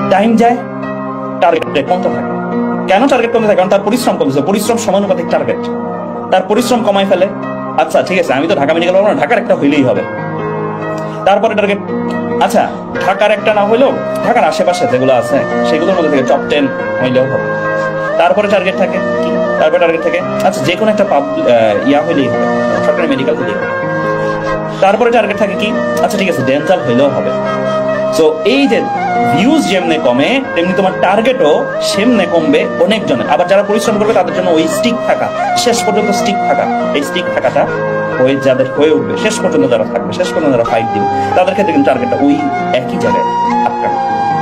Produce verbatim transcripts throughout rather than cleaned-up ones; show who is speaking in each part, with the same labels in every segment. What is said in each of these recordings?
Speaker 1: Time যায়, target কমতে থাকে। কেন টার্গেট কমতে থাকে? কারণ তার পরিশ্রম কমছে, পরিশ্রম সমানুপাতিক টার্গেট। তার পরিশ্রম কমায় ফেলে, আচ্ছা ঠিক আছে আমি তো ঢাকা মেডিকেল পাবো না, ঢাকার একটা হইলেই হবে। তারপরে টার্গেট, আচ্ছা ঢাকার একটা না হইলেও ঢাকার আশেপাশে যেগুলো আছে সেগুলোর মধ্যে থেকে টপ টেন হইলেও হবে। তারপরে টার্গেট থাকে কি? তারপরে টার্গেট থাকে আচ্ছা যে কোনো একটা ইয়া হইলেই হবে, সরকারি মেডিকেল হইলেই হবে। তারপরে টার্গেট থাকে কি? আচ্ছা ঠিক আছে ডেন্টাল হইলেও হবে। সো এই যে ভিউজ যেমনে কমে তেমনি তোমার টার্গেটও সেমনে কমবে অনেক জনের। আবার যারা পরিশ্রম করবে তাদের জন্য ওই স্টিক থাকা, শেষ পর্যন্ত স্টিক থাকা, এই স্টিক থাকাটা হয়ে যাদের হয়ে উঠবে, শেষ পর্যন্ত যারা থাকবে, শেষ পর্যন্ত যারা ফাইট দিবে, তাদের ক্ষেত্রে কিন্তু টার্গেটটা ওই একই জায়গায় আটকাবে।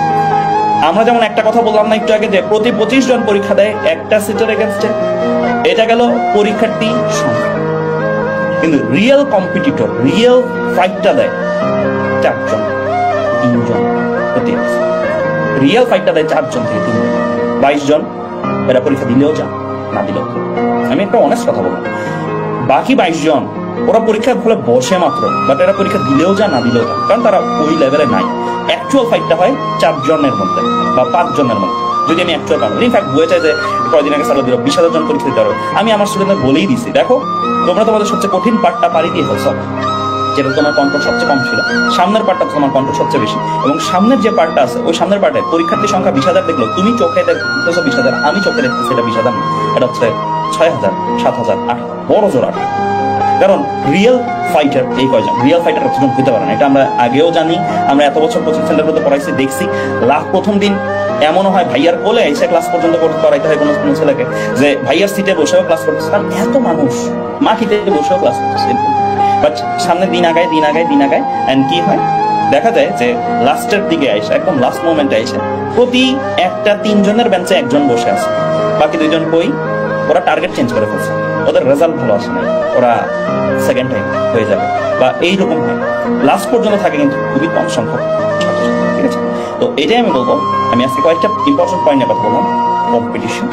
Speaker 1: আমরা যেমন একটা কথা বললাম না একটু আগে যে প্রতি পঁচিশ জন পরীক্ষা দেয় একটা সিটের এগেনস্টে, এটা গেল পরীক্ষার্থী সংখ্যা। কিন্তু রিয়েল কম্পিটিটর, রিয়েল ফাইটটা দেয় চারজন তিনজন প্রতি রিয়েল ফাইটটা দেয় চারজন থেকে তিনজন, বাইশ জন এরা পরীক্ষা দিলেও যান না দিলেও। আমি একটা অনেস্ট কথা বললাম, বাকি বাইশ জন ওরা পরীক্ষার ফলে বসে মাত্র, বাট এরা পরীক্ষা দিলেও যা না দিলেও যা, কারণ তারা ওই লেভেলে নাই। অ্যাকচুয়াল ফাইটটা হয় চারজনের মধ্যে বা পাঁচ জনের মধ্যে। যদি আমি অ্যাকচুয়াল পাবো, ইনফ্যাক্ট হয়েছে যে কয়দিন আগে সারা দিল বিশ হাজার জন পরীক্ষা দিতে পারবে। আমি আমার স্টুডেন্টদের বলেই দিছি, দেখো তোমরা তোমাদের সবচেয়ে কঠিন পার্টটা পারি দিয়ে ফেলছো, যেটা তোমার কন্ট্রোল সবচেয়ে কম ছিল, সামনের পার্টটা তোমার কন্ট্রোল সবচেয়ে বেশি, এবং সামনের যে পার্টটা আছে ওই সামনের পার্টে পরীক্ষার্থীর সংখ্যা বিশ হাজার দেখলো, তুমি চোখে দেখতেছো বিশ হাজার, আমি চোখে দেখতেছি এটা বিশ হাজার না, এটা হচ্ছে ছয় হাজার সাত হাজার আট বড় জোর আট। কারণ রিয়েল ফাইটার এই কয়জন, রিয়েল ফাইটার কতজন হতে পারে না এটা আমরা আগেও জানি। আমরা এত বছর কোচিং সেন্টার মধ্যে পড়াইছি, দেখছি। লাস্ট প্রথম দিন এমনও হয় ভাইয়ার কোলে এসে ক্লাস পর্যন্ত করাইতে হয় কোনো কোনো ছেলেকে, যে ভাইয়ার সিটে বসেও ক্লাস করতেছে, কারণ এত মানুষ মাটিতে বসেও ক্লাস করতেছে। বাট সামনে দিন আগায় দিন আগায় দিন আগায় এন্ড কি হয় দেখা যায় যে লাস্টের দিকে আইসে, একদম লাস্ট মোমেন্টে আইসে প্রতি একটা তিনজনের বেঞ্চে একজন বসে আছে, বাকি দুইজন কই? ওরা টার্গেট চেঞ্জ করে ফেলছে, ওদের রেজাল্ট ভালো আসে নাই, ওরা সেকেন্ড টাইম হয়ে যাবে বা এইরকম হয়। লাস্ট পর্যন্ত থাকে কিন্তু খুবই কম সংখ্যক, ঠিক আছে? তো এটাই আমি বলবো, আমি আজকে কয়েকটা ইম্পর্টেন্ট পয়েন্ট নিয়ে কথা বললাম। কম্পিটিশন,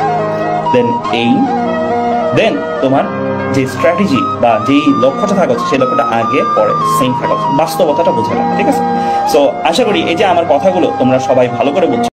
Speaker 1: দেন এইম, দেন তোমার যে স্ট্র্যাটেজি বা যেই লক্ষ্যটা থাকা হচ্ছে সেই লক্ষ্যটা আগে পরে সেম থাকা হচ্ছে, বাস্তবতাটা বোঝা, ঠিক আছে? সো আশা করি এই যে আমার কথাগুলো তোমরা সবাই ভালো করে বুঝছো।